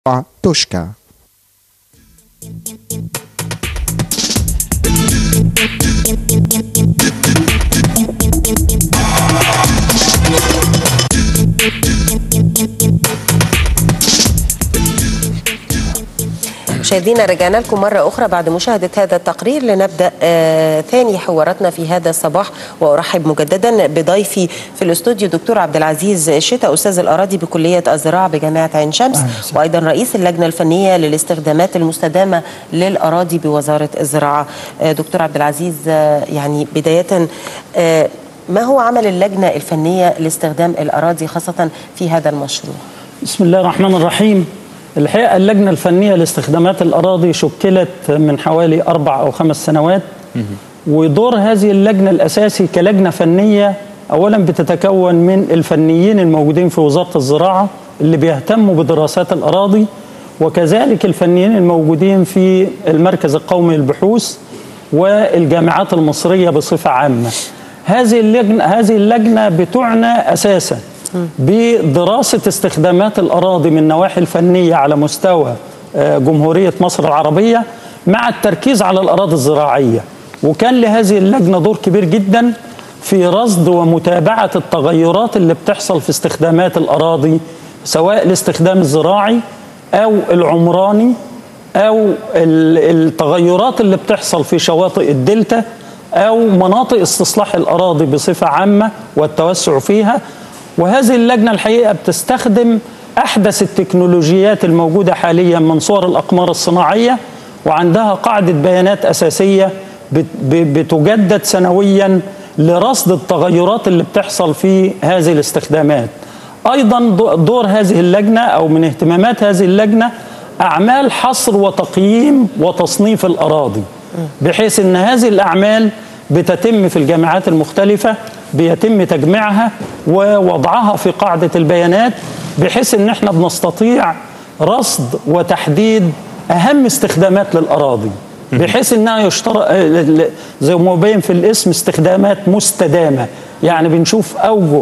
توشكا. مشاهدينا، رجعنا لكم مرة أخرى بعد مشاهدة هذا التقرير لنبدأ ثاني حواراتنا في هذا الصباح، وأرحب مجددا بضيفي في الاستوديو دكتور عبد العزيز الشتا، أستاذ الأراضي بكلية الزراعة بجامعة عين شمس، وأيضا رئيس اللجنة الفنية للاستخدامات المستدامة للأراضي بوزارة الزراعة. دكتور عبد العزيز، يعني بداية ما هو عمل اللجنة الفنية لاستخدام الأراضي خاصة في هذا المشروع؟ بسم الله الرحمن الرحيم. الحقيقة اللجنة الفنية لاستخدامات الأراضي شكلت من حوالي 4 أو 5 سنوات، ودور هذه اللجنة الأساسي كلجنة فنية أولا بتتكون من الفنيين الموجودين في وزارة الزراعة اللي بيهتموا بدراسات الأراضي، وكذلك الفنيين الموجودين في المركز القومي للبحوث والجامعات المصرية بصفة عامة. هذه اللجنة بتعنى أساسا بدراسة استخدامات الأراضي من النواحي الفنية على مستوى جمهورية مصر العربية، مع التركيز على الأراضي الزراعية. وكان لهذه اللجنة دور كبير جدا في رصد ومتابعة التغيرات اللي بتحصل في استخدامات الأراضي، سواء الاستخدام الزراعي أو العمراني أو التغيرات اللي بتحصل في شواطئ الدلتا أو مناطق استصلاح الأراضي بصفة عامة والتوسع فيها. وهذه اللجنة الحقيقة بتستخدم أحدث التكنولوجيات الموجودة حاليا من صور الأقمار الصناعية، وعندها قاعدة بيانات أساسية بتجدد سنويا لرصد التغيرات اللي بتحصل في هذه الاستخدامات. أيضا دور هذه اللجنة أو من اهتمامات هذه اللجنة أعمال حصر وتقييم وتصنيف الأراضي، بحيث أن هذه الأعمال بتتم في الجامعات المختلفة، بيتم تجميعها ووضعها في قاعدة البيانات، بحيث ان احنا بنستطيع رصد وتحديد اهم استخدامات للأراضي، بحيث انها يشترط زي ما مبين في الاسم استخدامات مستدامة. يعني بنشوف اوجه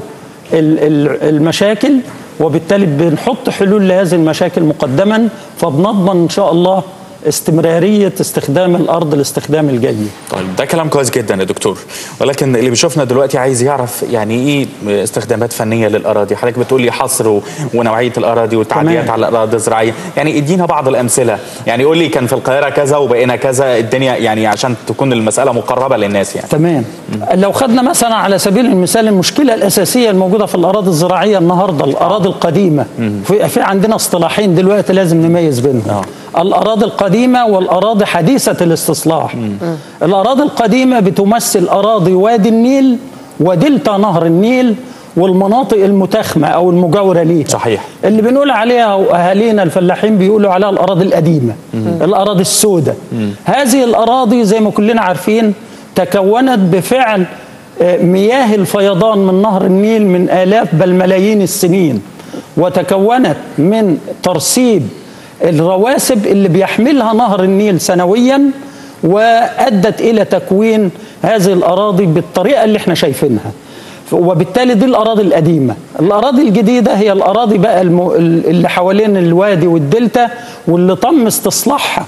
المشاكل، وبالتالي بنحط حلول لهذه المشاكل مقدما، فبنضمن ان شاء الله استمرارية استخدام الأرض الاستخدام الجيد. طيب، ده كلام كويس جدا يا دكتور، ولكن اللي بيشوفنا دلوقتي عايز يعرف يعني ايه استخدامات فنية للأراضي. حضرتك بتقول لي حصر ونوعية الأراضي والتعديات على الأراضي الزراعية، يعني ادينا بعض الأمثلة. يعني قول لي كان في القاهرة كذا وبقينا كذا، الدنيا يعني عشان تكون المسألة مقربة للناس يعني. تمام. لو خدنا مثلا على سبيل المثال المشكلة الأساسية الموجودة في الأراضي الزراعية النهاردة، الأراضي القديمة. في عندنا اصطلاحين دلوقتي لازم نميز بينهم. الأراضي القديمة والأراضي حديثة الاستصلاح. الأراضي القديمة بتمثل أراضي وادي النيل ودلتا نهر النيل والمناطق المتاخمة أو المجاورة ليه. صحيح. اللي بنقول عليها أهالينا الفلاحين بيقولوا عليها الأراضي القديمة، الأراضي السوداء. هذه الأراضي زي ما كلنا عارفين تكونت بفعل مياه الفيضان من نهر النيل من آلاف بل ملايين السنين، وتكونت من ترسيب الرواسب اللي بيحملها نهر النيل سنويا، وأدت إلى تكوين هذه الأراضي بالطريقة اللي احنا شايفينها. وبالتالي دي الأراضي القديمة. الأراضي الجديدة هي الأراضي بقى اللي حوالين الوادي والدلتا، واللي تم استصلاحها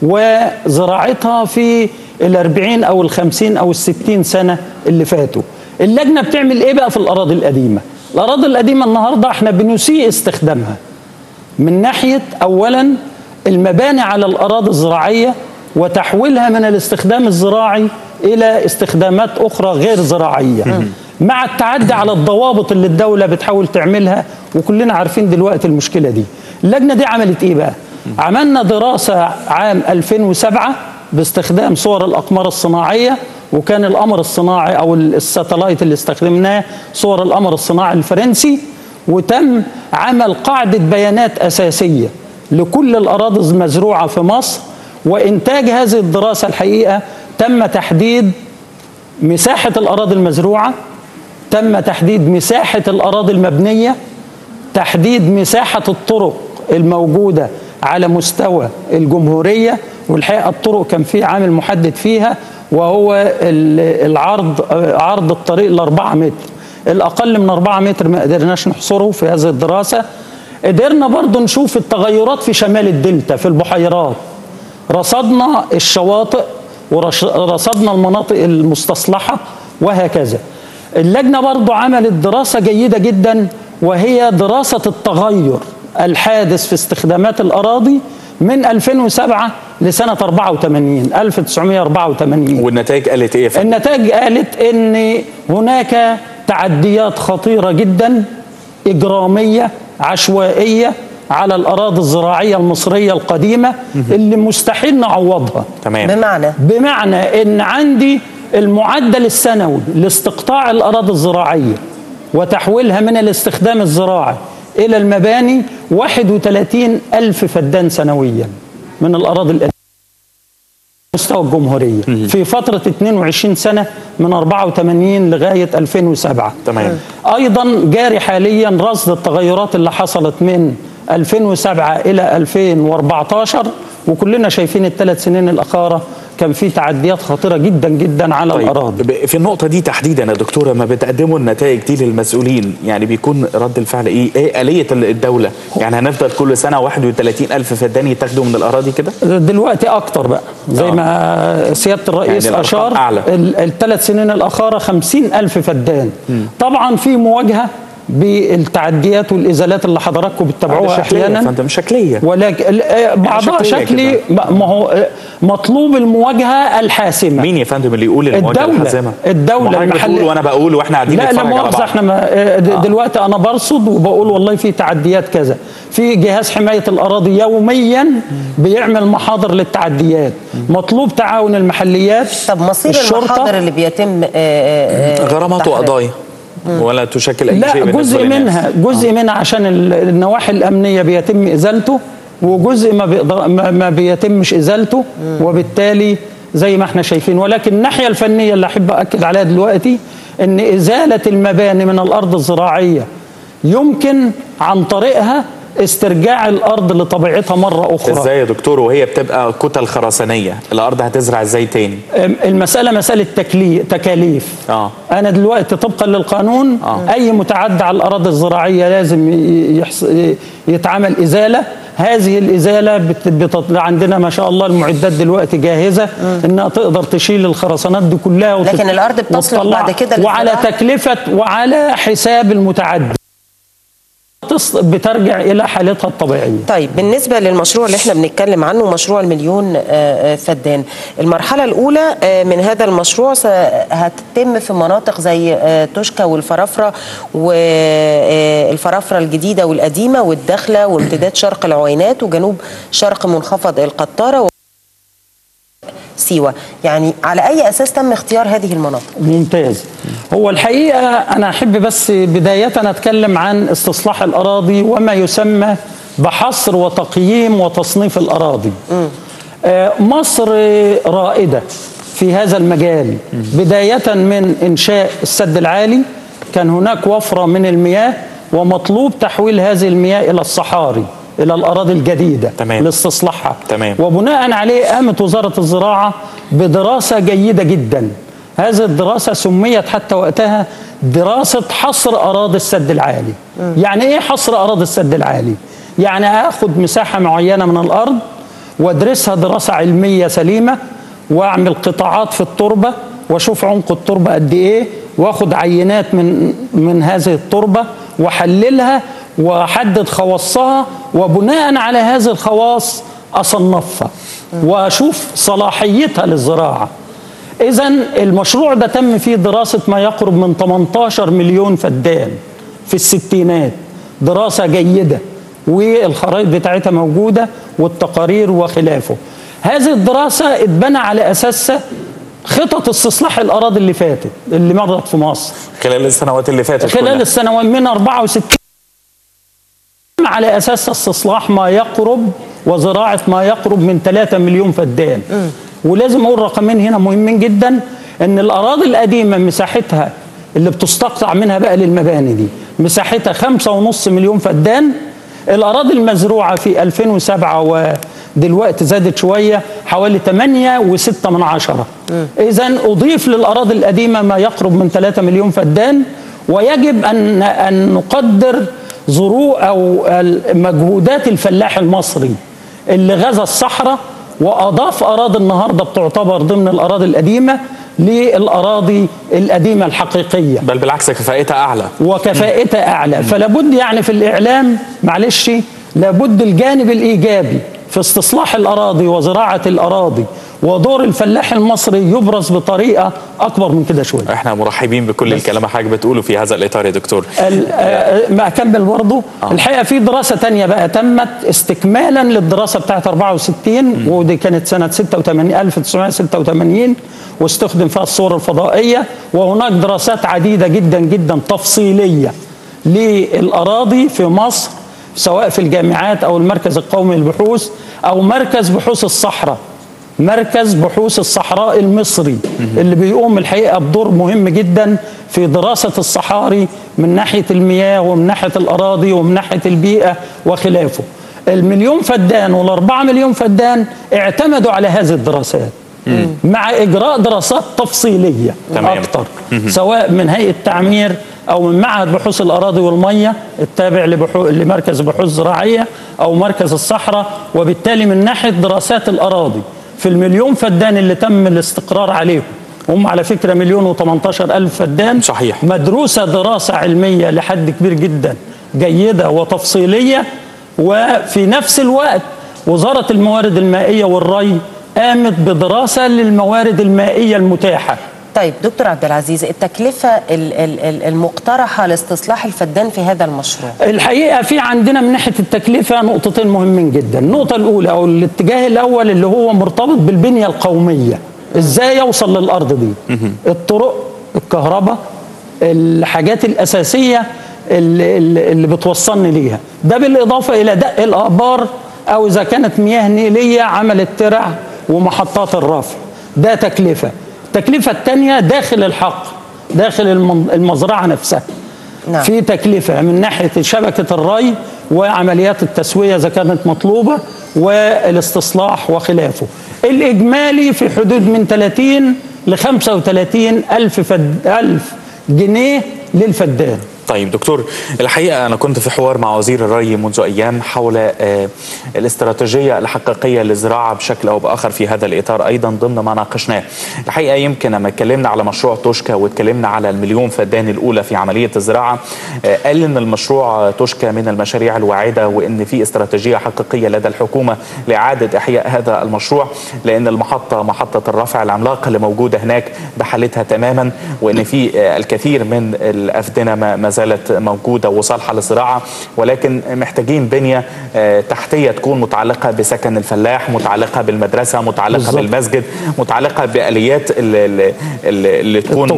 وزراعتها في 40 أو 50 أو 60 سنة اللي فاتوا. اللجنة بتعمل إيه بقى في الأراضي القديمة؟ الأراضي القديمة النهاردة احنا بنسيء استخدامها من ناحية أولا المباني على الأراضي الزراعية وتحويلها من الاستخدام الزراعي إلى استخدامات أخرى غير زراعية، مع التعدي على الضوابط اللي الدولة بتحاول تعملها، وكلنا عارفين دلوقتي المشكلة دي. اللجنة دي عملت إيه بقى؟ عملنا دراسة عام 2007 باستخدام صور الأقمار الصناعية، وكان القمر الصناعي أو الساتلايت اللي استخدمناه صور القمر الصناعي الفرنسي، وتم عمل قاعدة بيانات أساسية لكل الأراضي المزروعة في مصر. وإنتاج هذه الدراسة الحقيقة تم تحديد مساحة الأراضي المزروعة، تم تحديد مساحة الأراضي المبنية، تحديد مساحة الطرق الموجودة على مستوى الجمهورية. والحقيقة الطرق كان في عامل محدد فيها، وهو عرض الطريق ل4 متر. الأقل من 4 متر ما قدرناش نحصره في هذه الدراسة. قدرنا برضو نشوف التغيرات في شمال الدلتا في البحيرات، رصدنا الشواطئ ورصدنا المناطق المستصلحة وهكذا. اللجنة برضو عملت دراسة جيدة جدا، وهي دراسة التغير الحادث في استخدامات الأراضي من 2007 لسنة 1984. والنتائج قالت ايه؟ النتائج قالت ان هناك تعديات خطيرة جدا إجرامية عشوائية على الأراضي الزراعية المصرية القديمة اللي مستحيل نعوضها. تمام. بمعنى ان عندي المعدل السنوي لاستقطاع الأراضي الزراعية وتحويلها من الاستخدام الزراعي إلى المباني 31,000 فدان سنويا من الأراضي القديمة مستوى الجمهورية في فترة 22 سنة من 84 لغاية 2007. تمام. أيضا جاري حاليا رصد التغيرات اللي حصلت من 2007 إلى 2014، وكلنا شايفين الثلاث سنين الأخيرة كان في تعديات خطيرة جدا جدا على الأراضي. في النقطة دي تحديدا يا دكتورة، ما بتقدموا النتائج دي للمسؤولين يعني بيكون رد الفعل ايه؟ ايه آلية الدولة؟ يعني هنفضل كل سنة 31,000 فدان يتاخدوا من الأراضي كده؟ دلوقتي أكتر بقى زي ما سيادة الرئيس يعني أشار. الثلاث سنين الأخيرة 50,000 فدان. طبعا في مواجهة بالتعديات والإزالات اللي حضراتكم بتتابعوها أحيانا. فأنت مش شكلية، ولكن بعضها شكلي. ما هو مطلوب المواجهة الحاسمة. مين يا فندم اللي يقول المواجهة الحاسمة؟ الدولة المحلية. وأنا بقول وإحنا قاعدين نتفرج على بعض. لا مؤاخذة، إحنا دلوقتي أنا برصد وبقول والله في تعديات كذا. في جهاز حماية الأراضي يوميا بيعمل محاضر للتعديات. مطلوب تعاون المحليات. طب مصير المحاضر اللي بيتم غرامات وقضايا ولا تشكل أي شيء؟ لا، جزء منها عشان النواحي الأمنية بيتم إزالته، وجزء ما بيتمش إزالته، وبالتالي زي ما احنا شايفين. ولكن الناحية الفنية اللي أحب أكد عليها دلوقتي إن إزالة المباني من الأرض الزراعية يمكن عن طريقها استرجاع الأرض لطبيعتها مرة أخرى. إزاي يا دكتور وهي بتبقى كتل خرسانية؟ الأرض هتزرع إزاي تاني؟ المسألة مسألة تكاليف. أنا دلوقتي طبقا للقانون أي متعدى على الأراضي الزراعية لازم يتعمل إزالة. هذه الإزالة عندنا ما شاء الله المعدات دلوقتي جاهزة إنها تقدر تشيل الخرسانات دي كلها، لكن الأرض بتصلح بعد كده وعلى تكلفة وعلى حساب المتعدي بترجع إلى حالتها الطبيعية. طيب بالنسبة للمشروع اللي احنا بنتكلم عنه، مشروع المليون فدان، المرحلة الأولى من هذا المشروع هتتم في مناطق زي توشكا والفرافرة والفرافرة الجديدة والقديمة والداخلة وامتداد شرق العوينات وجنوب شرق منخفض القطارة سيوة. يعني على أي أساس تم اختيار هذه المناطق؟ ممتاز. هو الحقيقة أنا أحب بس بداية أتكلم عن استصلاح الأراضي وما يسمى بحصر وتقييم وتصنيف الأراضي. مصر رائدة في هذا المجال، بداية من إنشاء السد العالي. كان هناك وفرة من المياه ومطلوب تحويل هذه المياه إلى الصحاري، إلى الأراضي الجديدة لاستصلاحها. وبناء عليه قامت وزارة الزراعة بدراسة جيدة جدا. هذه الدراسة سميت حتى وقتها دراسة حصر أراضي السد العالي. يعني إيه حصر أراضي السد العالي؟ يعني أخذ مساحة معينة من الأرض وأدرسها دراسة علمية سليمة، وأعمل قطاعات في التربة وأشوف عمق التربة قد إيه، وأخذ عينات من هذه التربة وأحللها وأحدد خواصها، وبناء على هذه الخواص أصنفها وأشوف صلاحيتها للزراعة. إذن المشروع ده تم فيه دراسة ما يقرب من 18 مليون فدان في الستينات، دراسة جيدة والخرائط بتاعتها موجودة والتقارير وخلافه. هذه الدراسة اتبنى على أساسها خطط استصلاح الأراضي اللي فاتت اللي مرت في مصر خلال السنوات اللي فاتت، خلال السنوات من 64 على أساس استصلاح ما يقرب وزراعة ما يقرب من 3 مليون فدان. ولازم أقول رقمين هنا مهمين جدا، إن الأراضي القديمة مساحتها اللي بتستقطع منها بقى للمباني دي مساحتها 5.5 مليون فدان. الأراضي المزروعة في 2007 ودلوقتي زادت شوية حوالي 8.6. إذن أضيف للأراضي القديمة ما يقرب من 3 مليون فدان، ويجب أن نقدر أو مجهودات الفلاح المصري اللي غزا الصحراء وأضاف أراضي النهاردة بتعتبر ضمن الأراضي القديمة للأراضي القديمة الحقيقية، بل بالعكس كفاءتها أعلى وكفاءتها أعلى. فلابد يعني في الإعلام معلش لابد الجانب الإيجابي في استصلاح الأراضي وزراعة الأراضي ودور الفلاح المصري يبرز بطريقة أكبر من كده شوية. احنا مرحبين بكل الكلام اللي حضرتك بتقوله في هذا الإطار يا دكتور. ما أكمل برضه. الحقيقة في دراسة تانية بقى تمت استكمالا للدراسة بتاعت 64 ودي كانت سنة 1986 واستخدم فيها الصور الفضائية، وهناك دراسات عديدة جدا جدا تفصيلية للأراضي في مصر سواء في الجامعات أو المركز القومي للبحوث أو مركز بحوث الصحراء، مركز بحوث الصحراء المصري اللي بيقوم الحقيقة بدور مهم جدا في دراسة الصحاري من ناحية المياه ومن ناحية الأراضي ومن ناحية البيئة وخلافه. المليون فدان وال4 مليون فدان اعتمدوا على هذه الدراسات مع إجراء دراسات تفصيلية أكتر سواء من هيئة التعمير أو من معهد بحوث الأراضي والمية التابع لمركز بحوث زراعية أو مركز الصحراء. وبالتالي من ناحية دراسات الأراضي في المليون فدان اللي تم الاستقرار عليهم، هم على فكرة 1,018,000 فدان، صحيح، مدروسة دراسة علمية لحد كبير جدا جيدة وتفصيلية. وفي نفس الوقت وزارة الموارد المائية والري قامت بدراسة للموارد المائية المتاحة. طيب دكتور عبد العزيز، التكلفة المقترحة لاستصلاح الفدان في هذا المشروع؟ الحقيقة في عندنا من ناحية التكلفة نقطتين مهمين جدا. النقطة الأولى أو الاتجاه الأول اللي هو مرتبط بالبنية القومية، إزاي يوصل للأرض دي؟ الطرق، الكهرباء، الحاجات الأساسية اللي بتوصلني ليها، ده بالإضافة إلى دق الآبار أو إذا كانت مياه نيلية عملت ترع ومحطات الرفع، ده تكلفة. التكلفة الثانية داخل الحقل، داخل المزرعة نفسها. نعم. في تكلفة من ناحية شبكة الري وعمليات التسوية إذا كانت مطلوبة والاستصلاح وخلافه. الإجمالي في حدود من 30 ل 35 ألف جنيه للفدان. طيب دكتور، الحقيقة أنا كنت في حوار مع وزير الري منذ أيام حول الاستراتيجية الحقيقية للزراعة بشكل أو بآخر في هذا الإطار أيضا ضمن ما ناقشناه. الحقيقة يمكن لما اتكلمنا على مشروع توشكا واتكلمنا على المليون فدان الأولى في عملية الزراعة، قال إن المشروع توشكا من المشاريع الواعدة وإن في استراتيجية حقيقية لدى الحكومة لإعادة إحياء هذا المشروع، لأن محطة الرفع العملاقة اللي موجودة هناك بحالتها تماما، وإن في الكثير من الأفدنة ما زالت موجودة وصالحة للزراعة، ولكن محتاجين بنية تحتية تكون متعلقة بسكن الفلاح، متعلقة بالمدرسة، متعلقة بالزبط. بالمسجد، متعلقة بآليات اللي تكون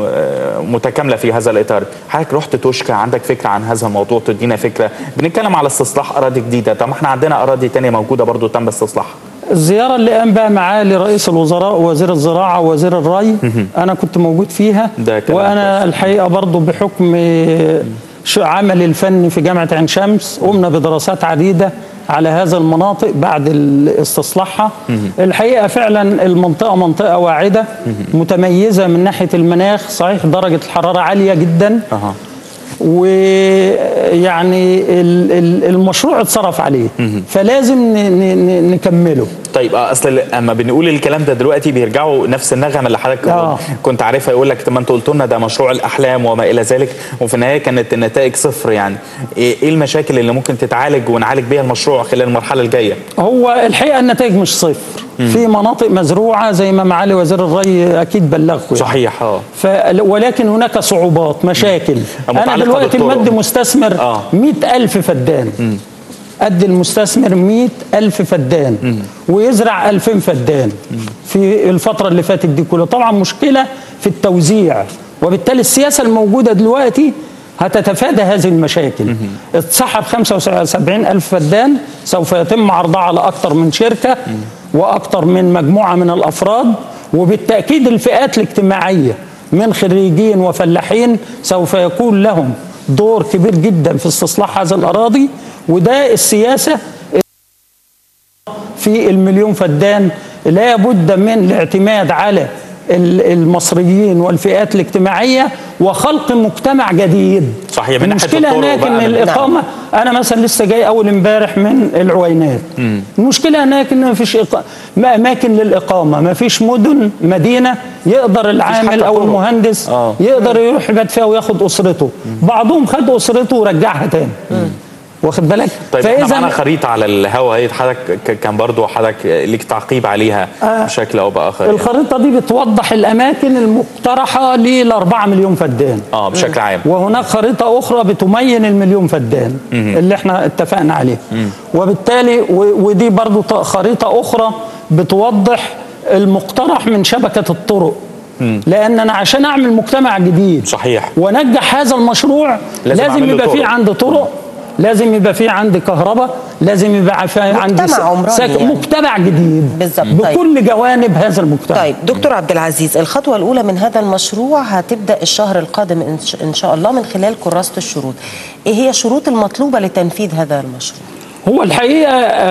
متكاملة في هذا الإطار. حضرتك رحت توشكا، عندك فكرة عن هذا الموضوع؟ تدينا فكرة. بنتكلم على استصلاح أراضي جديدة، طب احنا عندنا أراضي تانية موجودة برضو تم استصلاحها. الزيارة اللي قام بها معالي رئيس الوزراء ووزير الزراعة ووزير الري أنا كنت موجود فيها، وأنا الحقيقة برضو بحكم عملي الفني في جامعة عين شمس قمنا بدراسات عديدة على هذا المناطق بعد استصلاحها. الحقيقة فعلا المنطقة منطقة واعدة متميزة من ناحية المناخ، صحيح درجة الحرارة عالية جدا، ويعني المشروع اتصرف عليه فلازم نكمله. طيب اصل اما بنقول الكلام ده دلوقتي بيرجعوا نفس النغمه اللي حضرتك كنت عارفها، يقول لك طب ما انتوا قلتوا لنا ده مشروع الاحلام وما الى ذلك، وفي النهايه كانت النتائج صفر. يعني ايه المشاكل اللي ممكن تتعالج ونعالج بيها المشروع خلال المرحله الجايه؟ هو الحقيقه النتائج مش صفر، في مناطق مزروعه زي ما معالي وزير الري اكيد بلغكم. صحيح. ولكن هناك صعوبات، مشاكل. انا دلوقتي مد مستثمر 100,000 فدان، قد المستثمر 100,000 فدان ويزرع 2000 فدان في الفترة اللي فاتت دي كلها. طبعا مشكلة في التوزيع، وبالتالي السياسة الموجودة دلوقتي هتتفادى هذه المشاكل. اتسحب 75,000 فدان، سوف يتم عرضها على أكثر من شركة وأكثر من مجموعة من الأفراد، وبالتأكيد الفئات الاجتماعية من خريجين وفلاحين سوف يكون لهم دور كبير جدا في استصلاح هذه الأراضي. وده السياسة في المليون فدان، لا بد من الاعتماد على المصريين والفئات الاجتماعية وخلق مجتمع جديد. صحيح. من المشكلة هناك ان الإقامة، أنا مثلا لسه جاي أول امبارح من العوينات. المشكلة هناك ان ما فيش أماكن للإقامة، ما فيش مدينة يقدر العامل أو المهندس يقدر يروح يبات فيها وياخد أسرته. بعضهم خد أسرته ورجعها تاني. واخد بالك؟ طيب احنا معانا خريطه على الهواء، حضرتك كان برضو حضرتك ليك تعقيب عليها بشكل او باخر. الخريطه دي بتوضح الاماكن المقترحه ل4 مليون فدان بشكل عام، وهناك خريطه اخرى بتمين المليون فدان اللي احنا اتفقنا عليه. وبالتالي ودي برضو خريطه اخرى بتوضح المقترح من شبكه الطرق. لان انا عشان اعمل مجتمع جديد صحيح ونجح هذا المشروع لازم يبقى فيه عندي طرق، لازم يبقى في عندي كهرباء، لازم يبقى في عندي مجتمع جديد بالظبط بكل جوانب هذا المجتمع. طيب دكتور عبد العزيز، الخطوة الأولى من هذا المشروع هتبدأ الشهر القادم إن شاء الله من خلال كراسة الشروط. إيه هي الشروط المطلوبة لتنفيذ هذا المشروع؟ هو الحقيقة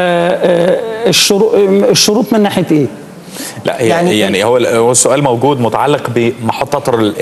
الشروط من ناحية إيه؟ لا يعني هو السؤال موجود متعلق بمحطات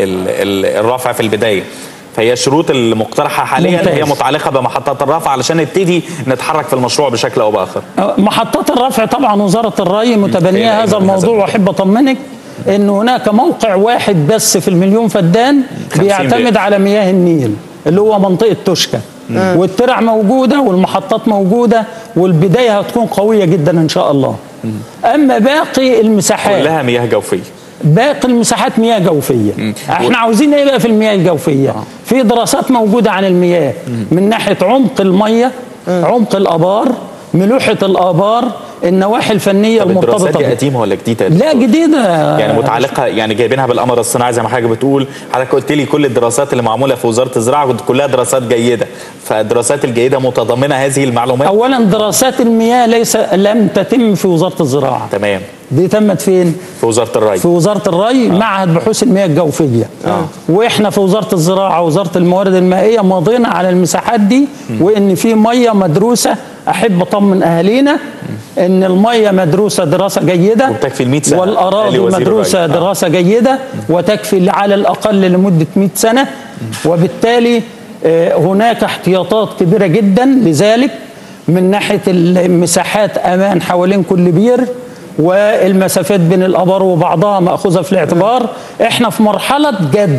الرفع في البداية، فهي الشروط المقترحه حاليا ممتاز. هي متعلقه بمحطات الرفع علشان نبتدي نتحرك في المشروع بشكل او باخر. محطات الرفع طبعا وزاره الري متبنيه هذا الموضوع، واحب اطمنك ان هناك موقع واحد بس في المليون فدان بيعتمد على مياه النيل اللي هو منطقه توشكا، والترع موجوده والمحطات موجوده، والبدايه هتكون قويه جدا ان شاء الله. اما باقي المساحات كلها مياه جوفيه، باقي المساحات مياه جوفيه. احنا عاوزين ايه بقى في المياه الجوفيه؟ في دراسات موجوده عن المياه من ناحيه عمق الميه، عمق الابار، ملوحه الابار، النواحي الفنيه المرتبطه. الدراسات دي قديمه ولا جديده؟ لا جديده، يعني متعلقه، يعني جايبينها بالقمر الصناعي زي ما حضرتك بتقول. حضرتك قلت لي كل الدراسات اللي معموله في وزاره الزراعه كلها دراسات جيده، فالدراسات الجيده متضمنه هذه المعلومات. اولا دراسات المياه لم تتم في وزاره الزراعه. تمام. دي تمت فين؟ في وزاره الري. في وزاره الري معهد بحوث المياه الجوفيه. واحنا في وزاره الزراعه ووزاره الموارد المائيه مضينا على المساحات دي، وان في ميه مدروسه. احب اطمن اهالينا ان الميه مدروسه دراسه جيده، وتكفي ال 100 سنه، والاراضي مدروسه دراسه جيده وتكفي على الاقل لمده 100 سنه. وبالتالي هناك احتياطات كبيره جدا لذلك من ناحيه المساحات، امان حوالين كل بير، والمسافات بين الابار وبعضها ماخوذه في الاعتبار. احنا في مرحله جد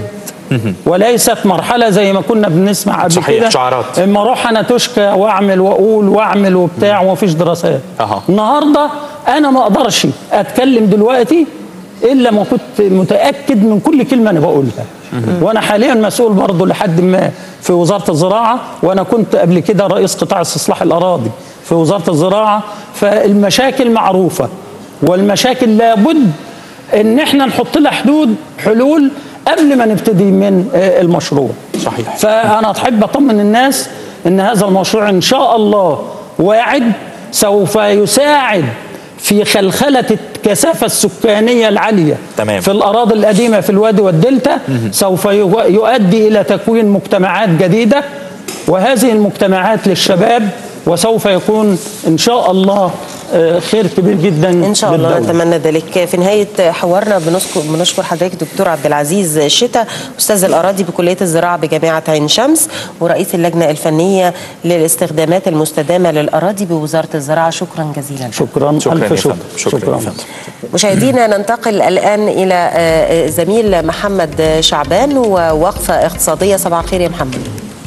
وليست مرحله زي ما كنا بنسمع قبل كده، شعارات، اما اروح انا تشكى واعمل واقول واعمل وبتاع ومفيش دراسات. النهارده انا ما اقدرش اتكلم دلوقتي الا ما كنت متاكد من كل كلمه انا بقولها. وانا حاليا مسؤول برضه لحد ما في وزاره الزراعه، وانا كنت قبل كده رئيس قطاع استصلاح الاراضي في وزاره الزراعه. فالمشاكل معروفه، والمشاكل لابد ان احنا نحط لها حلول قبل ما نبتدي من المشروع. صحيح. فانا احب اطمن الناس ان هذا المشروع ان شاء الله واعد سوف يساعد في خلخله الكثافه السكانيه العاليه. تمام. في الاراضي القديمه في الوادي والدلتا، سوف يؤدي الى تكوين مجتمعات جديده، وهذه المجتمعات للشباب، وسوف يكون ان شاء الله خير كبير جدا ان شاء الله. نتمنى ذلك. في نهايه حوارنا بنشكر حضرتك دكتور عبد العزيز شتا، استاذ الاراضي بكليه الزراعه بجامعه عين شمس ورئيس اللجنه الفنيه للاستخدامات المستدامه للاراضي بوزاره الزراعه. شكرا جزيلا. شكرا. الف شكرا. مشاهدينا ننتقل الان الى زميل محمد شعبان ووقفه اقتصاديه. صباح الخير يا محمد.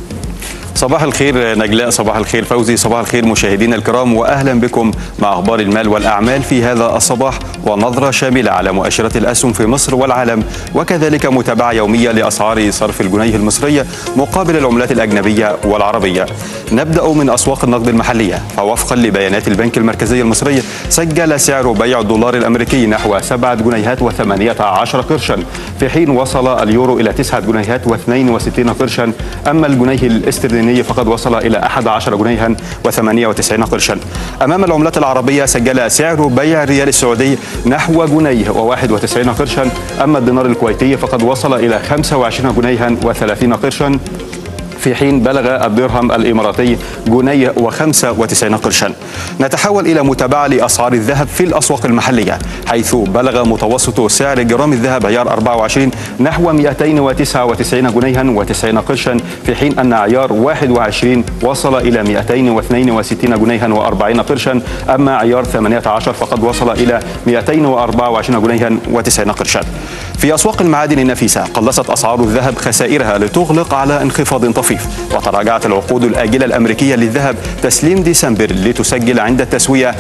صباح الخير نجلاء، صباح الخير فوزي، صباح الخير مشاهدينا الكرام، واهلا بكم مع اخبار المال والاعمال في هذا الصباح، ونظره شامله على مؤشرات الاسهم في مصر والعالم، وكذلك متابعه يوميه لاسعار صرف الجنيه المصريه مقابل العملات الاجنبيه والعربيه. نبدا من اسواق النقد المحليه، فوفقا لبيانات البنك المركزي المصري سجل سعر بيع الدولار الامريكي نحو 7 جنيهات و18 قرشا، في حين وصل اليورو الى 9 جنيهات و62 قرشا، اما الجنيه الاسترليني فقد وصل إلى 11 جنيها و98 قرشا. أمام العملات العربية سجل سعر بيع الريال السعودي نحو جنيه و91 قرشا، أما الدينار الكويتي فقد وصل إلى 25 جنيها و30 قرشا، في حين بلغ الدرهم الإماراتي جنيه و95 قرشا. نتحول إلى متابعة لأسعار الذهب في الأسواق المحلية، حيث بلغ متوسط سعر جرام الذهب عيار 24 نحو 299 جنيها و90 قرشا، في حين أن عيار 21 وصل إلى 262 جنيها و40 قرشا، أما عيار 18 فقد وصل إلى 224 جنيها و90 قرشا. في أسواق المعادن النفيسة قلصت أسعار الذهب خسائرها لتغلق على انخفاض طفيف، وتراجعت العقود الآجلة الأمريكية للذهب تسليم ديسمبر لتسجل عند التسوية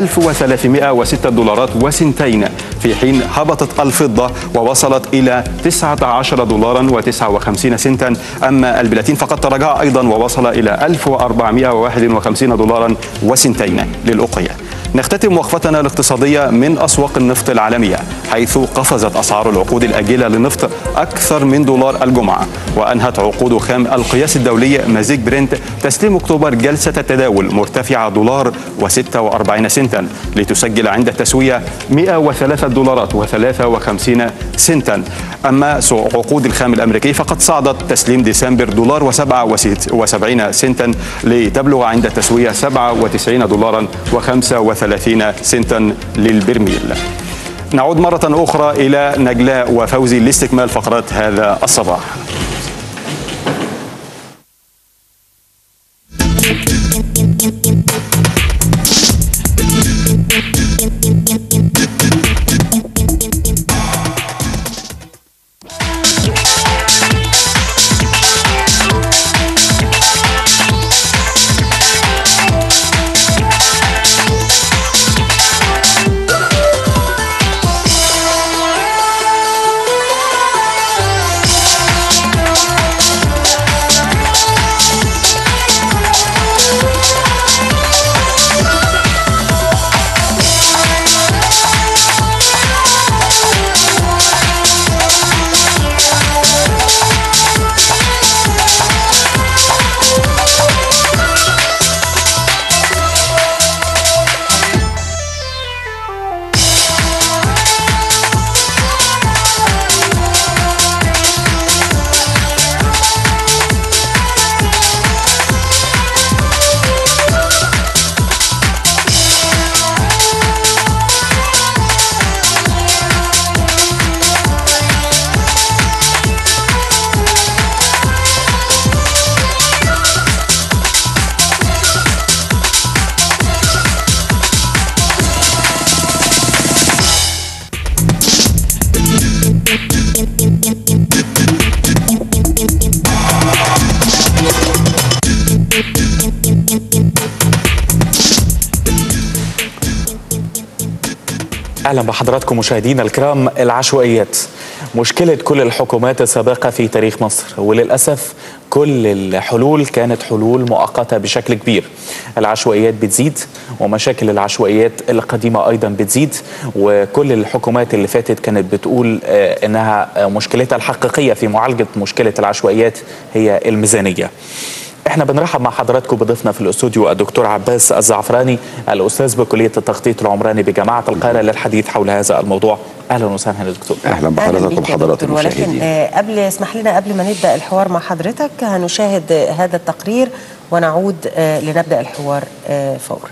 $1306.02، في حين هبطت الفضة ووصلت إلى $19.59، أما البلاتين فقد تراجع أيضا ووصل إلى $1451.02 للأوقية. نختتم وقفتنا الاقتصادية من أسواق النفط العالمية، حيث قفزت أسعار العقود الآجلة للنفط أكثر من دولار الجمعة، وأنهت عقود خام القياس الدولي مزيج برنت تسليم أكتوبر جلسة التداول مرتفعة $1.46 لتسجل عند التسوية $103.53. أما عقود الخام الأمريكي فقد صعدت تسليم ديسمبر $7.77 لتبلغ عند التسوية $97.35 للبرميل. نعود مرة أخرى إلى نجلاء وفوزي لاستكمال فقرات هذا الصباح. أهلا بحضراتكم مشاهدينا الكرام. العشوائيات مشكلة كل الحكومات السابقة في تاريخ مصر، وللأسف كل الحلول كانت حلول مؤقتة بشكل كبير. العشوائيات بتزيد ومشاكل العشوائيات القديمة أيضا بتزيد، وكل الحكومات اللي فاتت كانت بتقول إنها مشكلتها الحقيقية في معالجة مشكلة العشوائيات هي الميزانية. احنا بنرحب مع حضراتكم بضيفنا في الاستوديو الدكتور عباس الزعفراني، الاستاذ بكليه التخطيط العمراني بجامعه القاهره، للحديث حول هذا الموضوع. اهلا وسهلا يا دكتور. اهلا بحضرتك وبحضرات المشاهدين. ولكن قبل ما نبدا الحوار مع حضرتك هنشاهد هذا التقرير ونعود لنبدا الحوار فورا.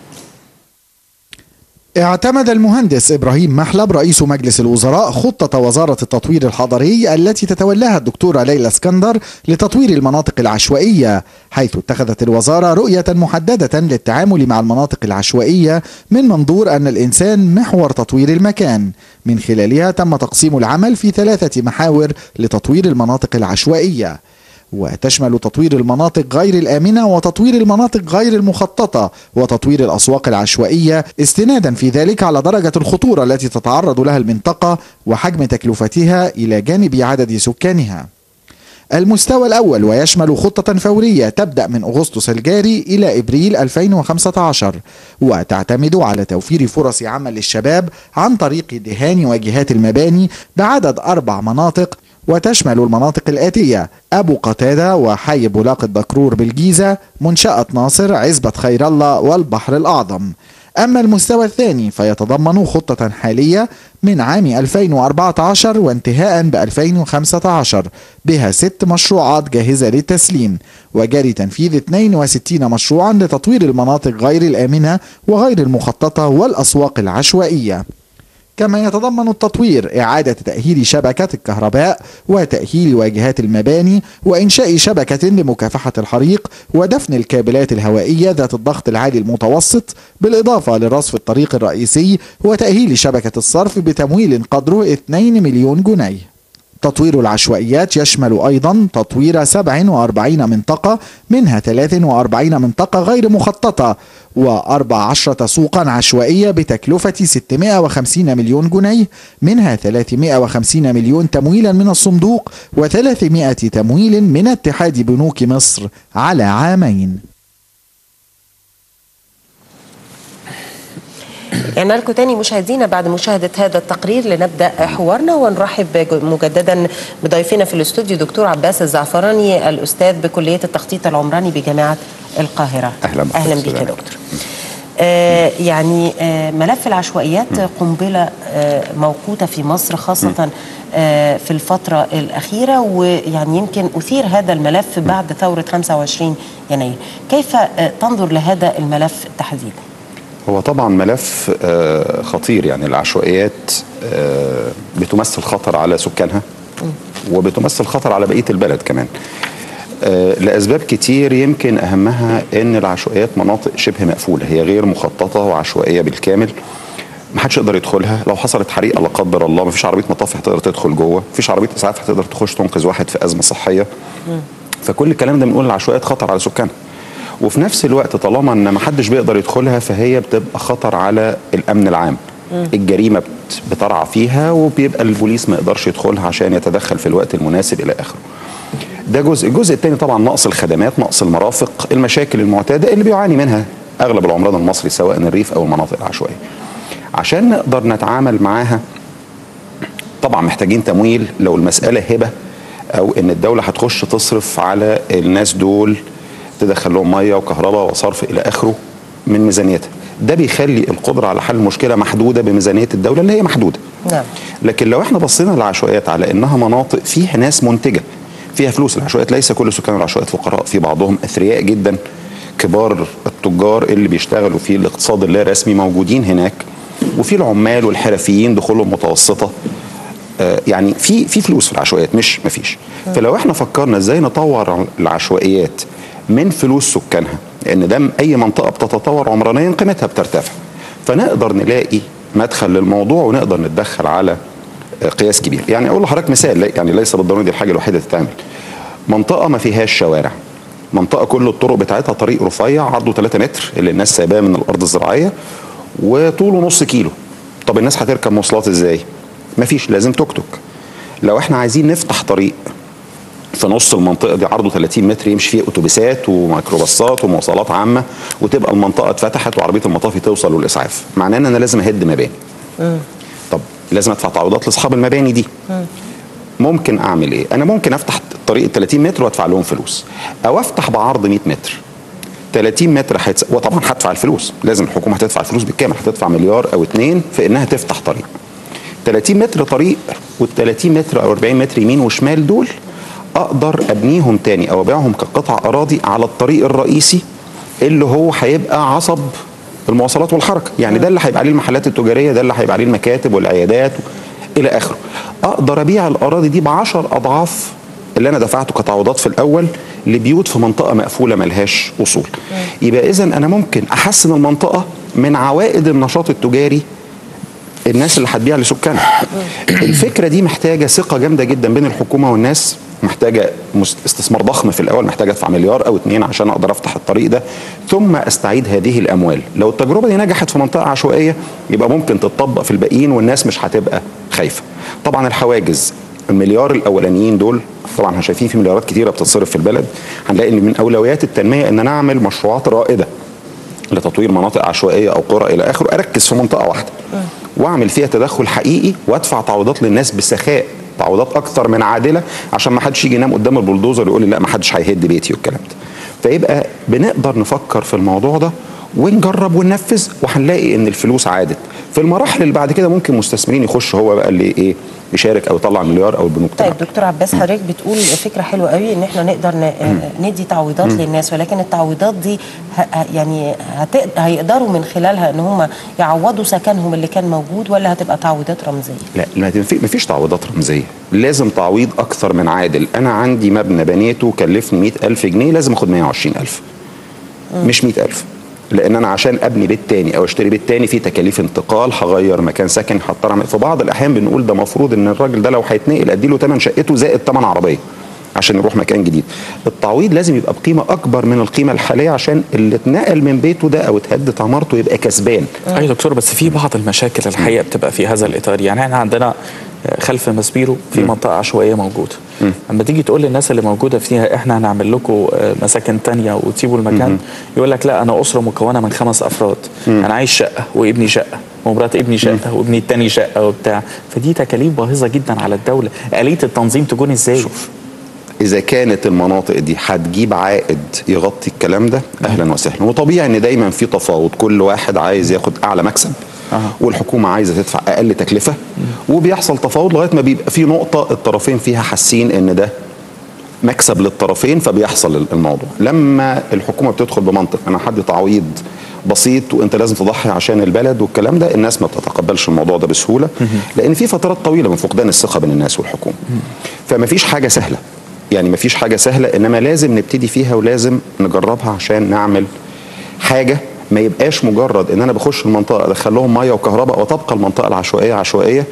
اعتمد المهندس إبراهيم محلب رئيس مجلس الوزراء خطة وزارة التطوير الحضري التي تتولاها الدكتورة ليلى اسكندر لتطوير المناطق العشوائية، حيث اتخذت الوزارة رؤية محددة للتعامل مع المناطق العشوائية من منظور أن الإنسان محور تطوير المكان. من خلالها تم تقسيم العمل في 3 محاور لتطوير المناطق العشوائية، وتشمل تطوير المناطق غير الآمنة وتطوير المناطق غير المخططة وتطوير الأسواق العشوائية، استنادا في ذلك على درجة الخطورة التي تتعرض لها المنطقة وحجم تكلفتها إلى جانب عدد سكانها. المستوى الأول ويشمل خطة فورية تبدأ من أغسطس الجاري إلى إبريل 2015، وتعتمد على توفير فرص عمل للشباب عن طريق دهان واجهات المباني بعدد 4 مناطق، وتشمل المناطق الآتية: أبو قتادة وحي بولاق الدكرور بالجيزة، منشأة ناصر، عزبة خير الله والبحر الأعظم. أما المستوى الثاني فيتضمن خطة حالية من عام 2014 وانتهاء ب 2015 بها 6 مشروعات جاهزة للتسليم، وجاري تنفيذ 62 مشروعا لتطوير المناطق غير الآمنة وغير المخططة والأسواق العشوائية. كما يتضمن التطوير إعادة تأهيل شبكة الكهرباء وتأهيل واجهات المباني وإنشاء شبكة لمكافحة الحريق ودفن الكابلات الهوائية ذات الضغط العالي المتوسط، بالإضافة لرصف الطريق الرئيسي وتأهيل شبكة الصرف بتمويل قدره 2 مليون جنيه. تطوير العشوائيات يشمل أيضا تطوير 47 منطقة، منها 43 منطقة غير مخططة و14 سوقا عشوائية بتكلفة 650 مليون جنيه، منها 350 مليون تمويلا من الصندوق و300 تمويل من اتحاد بنوك مصر على عامين. يعني لكم تاني مشاهدينا بعد مشاهدة هذا التقرير لنبدأ حوارنا ونرحب مجددا بضيفنا في الاستوديو دكتور عباس الزعفراني الأستاذ بكلية التخطيط العمراني بجامعة القاهرة. أهلا بك يا دكتور. يعني ملف العشوائيات قنبلة موقوتة في مصر خاصة في الفترة الأخيرة، ويعني يمكن أثير هذا الملف بعد ثورة 25 يناير. كيف تنظر لهذا الملف تحديدا؟ هو طبعا ملف خطير. يعني العشوائيات بتمثل خطر على سكانها وبتمثل خطر على بقية البلد كمان لأسباب كتير. يمكن أهمها أن العشوائيات مناطق شبه مقفولة، هي غير مخططة وعشوائية بالكامل، محدش يقدر يدخلها. لو حصلت حريقة لا قدر الله مفيش عربية مطافي هتقدر تدخل جوه، مفيش عربية إسعاف هتقدر تخش تنقذ واحد في أزمة صحية. فكل الكلام ده بنقول العشوائيات خطر على سكانها، وفي نفس الوقت طالما ان ما حدش بيقدر يدخلها فهي بتبقى خطر على الامن العام. الجريمه بترعى فيها وبيبقى البوليس ما يقدرش يدخلها عشان يتدخل في الوقت المناسب الى اخره. ده جزء. الجزء الثاني طبعا نقص الخدمات، نقص المرافق، المشاكل المعتاده اللي بيعاني منها اغلب العمران المصري سواء الريف او المناطق العشوائيه. عشان نقدر نتعامل معاها طبعا محتاجين تمويل. لو المساله هبه او ان الدوله هتخش تصرف على الناس دول، تدخل لهم ميه وكهرباء وصرف الى اخره من ميزانيتها، ده بيخلي القدره على حل المشكله محدوده بميزانيه الدوله اللي هي محدوده. نعم. لكن لو احنا بصينا للعشوائيات على انها مناطق فيها ناس منتجه فيها فلوس، العشوائيات ليس كل سكان العشوائيات فقراء، في بعضهم اثرياء جدا، كبار التجار اللي بيشتغلوا في الاقتصاد اللا رسمي موجودين هناك، وفي العمال والحرفيين دخولهم متوسطه. يعني في فلوس في العشوائيات مش مفيش. فلو احنا فكرنا ازاي نطور العشوائيات من فلوس سكانها، لان ده اي منطقه بتتطور عمرانيا قيمتها بترتفع، فنقدر نلاقي مدخل للموضوع ونقدر نتدخل على قياس كبير. يعني اقول لحضرتك مثال، يعني ليس بالضروره دي الحاجه الوحيده تتعمل. منطقه ما فيهاش شوارع، منطقه كل الطرق بتاعتها طريق رفيع عرضه 3 متر اللي الناس سايباه من الارض الزراعيه وطوله نص كيلو. طب الناس هتركب مواصلات ازاي؟ مفيش، لازم توك توك. لو احنا عايزين نفتح طريق في نص المنطقه دي عرضه 30 متر يمشي فيه اتوبيسات وميكروباصات ومواصلات عامه وتبقى المنطقه اتفتحت وعربيه المطافي توصل والاسعاف، معناه ان انا لازم اهد مباني. طب لازم ادفع تعويضات لاصحاب المباني دي. ممكن اعمل ايه؟ انا ممكن افتح طريق 30 متر وادفع لهم فلوس، او افتح بعرض 100 متر. 30 متر وطبعا هدفع الفلوس، لازم الحكومه هتدفع الفلوس بالكامل، هتدفع مليار او 2 في انها تفتح طريق. 30 متر طريق وال30 متر او 40 متر يمين وشمال دول اقدر ابنيهم تاني او ابيعهم كقطع اراضي على الطريق الرئيسي اللي هو هيبقى عصب المواصلات والحركه. يعني ده اللي هيبقى عليه المحلات التجاريه، ده اللي هيبقى عليه المكاتب والعيادات الى اخره. اقدر ابيع الاراضي دي ب10 اضعاف اللي انا دفعته كتعويضات في الاول لبيوت في منطقه مقفوله ملهاش اصول. يبقى اذا انا ممكن احسن المنطقه من عوائد النشاط التجاري الناس اللي هتبيع لسكانها. الفكره دي محتاجه ثقه جامده جدا بين الحكومه والناس، محتاجه استثمار ضخم في الاول، محتاجه ادفع مليار او 2 عشان اقدر افتح الطريق ده، ثم استعيد هذه الاموال. لو التجربه دي نجحت في منطقه عشوائيه يبقى ممكن تتطبق في الباقيين والناس مش هتبقى خايفه. طبعا الحواجز المليار الاولانيين دول، طبعا احنا شايفين في مليارات كتيره بتتصرف في البلد، هنلاقي ان من اولويات التنميه ان نعمل مشروعات رائده لتطوير مناطق عشوائيه او قرى الى اخره، اركز في منطقه واحده واعمل فيها تدخل حقيقي وادفع تعويضات للناس بسخاء، تعويضات اكثر من عادله عشان ما حدش يجي ينام قدام البلدوزر ويقول لي لا ما حدش هيهد بيتي والكلام ده. فيبقى بنقدر نفكر في الموضوع ده ونجرب وننفذ وهنلاقي ان الفلوس عادت. في المراحل اللي بعد كده ممكن مستثمرين يخش هو بقى اللي ايه يشارك او يطلع مليار او البنوك. طيب دكتور عباس، حضرتك بتقول فكره حلوه قوي ان احنا نقدر ندي تعويضات للناس، ولكن التعويضات دي يعني هيقدروا من خلالها ان هم يعوضوا سكنهم اللي كان موجود، ولا هتبقى تعويضات رمزيه؟ لا، ما فيش تعويضات رمزيه، لازم تعويض اكثر من عادل. انا عندي مبنى بنيته كلفني 100,000 جنيه، لازم اخد 120,000 مش 100,000، لان انا عشان ابني بيت تاني او اشتري بيت تاني في تكاليف انتقال، هغير مكان سكن، هضطر في بعض الاحيان بنقول ده مفروض ان الراجل ده لو هيتنقل اديله ثمن شقته زائد ثمن عربيه عشان يروح مكان جديد. التعويض لازم يبقى بقيمه اكبر من القيمه الحاليه عشان اللي اتنقل من بيته ده او اتهدت عمارته يبقى كسبان. ايوه دكتور، بس في بعض المشاكل الحقيقه بتبقى في هذا الاطار. يعني احنا عندنا خلف مسبيرو في منطقه عشوائيه موجوده، اما تيجي تقول للناس اللي موجوده فيها احنا هنعمل لكم مساكن تانية وتسيبوا المكان، يقول لك لا انا اسره مكونه من 5 افراد، انا عايش شقه وابني شقه ومرات ابني شقه وابني التاني شقه وبتاع، فدي تكاليف باهظه جدا على الدوله. آلية التنظيم تكون ازاي؟ شوف، إذا كانت المناطق دي هتجيب عائد يغطي الكلام ده أهلا وسهلا، وطبيعي إن دايما في تفاوض، كل واحد عايز ياخد أعلى مكسب والحكومة عايزة تدفع أقل تكلفة، وبيحصل تفاوض لغاية ما بيبقى في نقطة الطرفين فيها حاسين إن ده مكسب للطرفين، فبيحصل الموضوع. لما الحكومة بتدخل بمنطق أنا حد تعويض بسيط وانت لازم تضحي عشان البلد والكلام ده، الناس ما بتتقبلش الموضوع ده بسهولة، لأن في فترات طويلة من فقدان الثقة بين الناس والحكومة. فما فيش حاجة سهلة، يعني مفيش حاجة سهلة، إنما لازم نبتدي فيها ولازم نجربها عشان نعمل حاجة ما يبقاش مجرد إن أنا بخش المنطقة أدخل لهم مية وكهرباء وتبقى المنطقة العشوائية عشوائية